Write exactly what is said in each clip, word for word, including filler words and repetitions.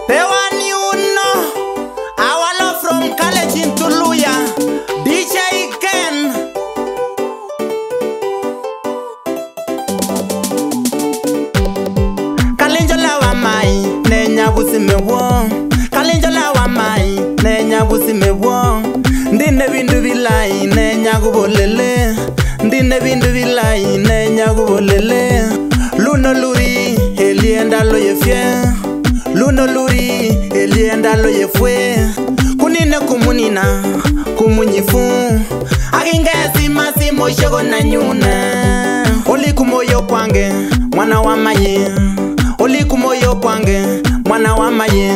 The one you know, our love from college into Luhya, D J Ken. Kalinjola wa mai, nenya busi mewo. Kalinjola wa mai, nenya busi mewo. Ndine bindu bilai, nenya gubolele. Ndine bindu bilai, nenya gubolele. Luno luri, elienda lo yefye. Luno luri, elienda lo yefwe. Kunine kumunina, kumunyifu. Akingesi masi moshego na nyuna. Oli kumoyo kwange, mwana wa maye. Oli kumoyo kwange, mwana wa maye.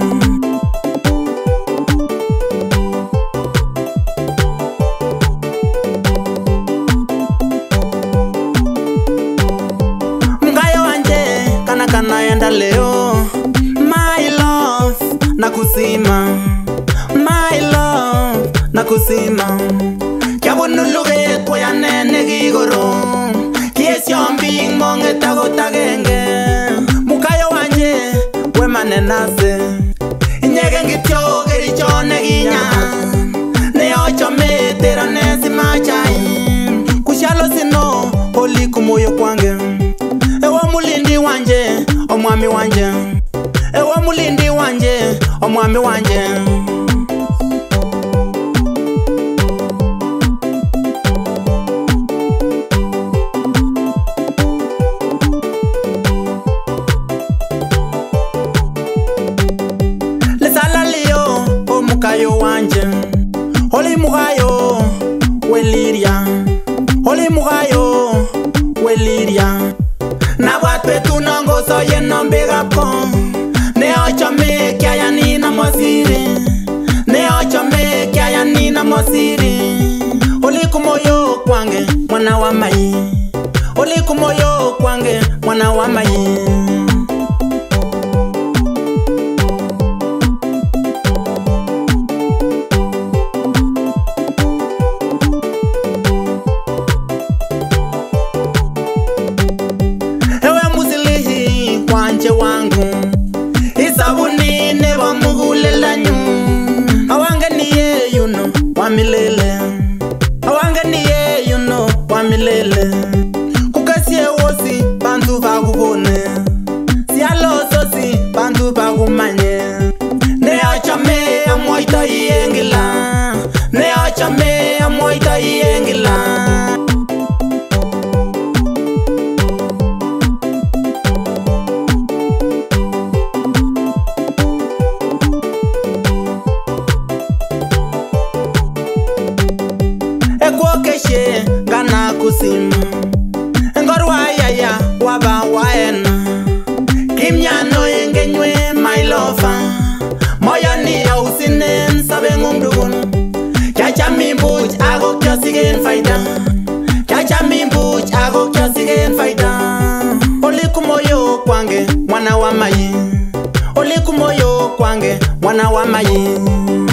Mgayo wanje, kana kana yenda leo. My love, nakusima. My love, nakusima. Kyabunuluge kwaya nene gigoro. Kiesyo mbing monge tago tagenge. Mukayo wanje, we manenase. Inyege ngityo gerichone ginya. Ne ocho metero nesi machai. Kushalo sino, oli kumoyo kwange. Ewa mulindi wanje, omwami wanje. Ewa mulindi wanje, omwami wanje. Lesala leo, o mukayo wanje. Oli mukayo, weliria. Oli mukayo, weliria. Na watwe tunongo so yeno mbega po. Ne ocho me kya ya nina mosiri. Ne ocho me kya ya nina mosiri. Oli kumoyo kwange mwana wa mai. Oli kumoyo kwange mwana wa mai. Wanje wangu isabuni ne bamugulela nyu awange niye yuno wamilele awange niye yuno wamilele kukasie wosi bantu bagubone sialo sosi bantu bagumanye ne achame amoita yengila ne achame amoita yengila. Keshe kana kusima ngorwa yaya waba waena kimnyano yengenywe my lover moyo ni ausinen sabe ngumdugun chacha mimbuch ago kyosigen faida chacha mimbuch ago kyosigen faida. Oli kumoyo kwange mwana wa mayi. Oli kumoyo kwange mwana wa mayi.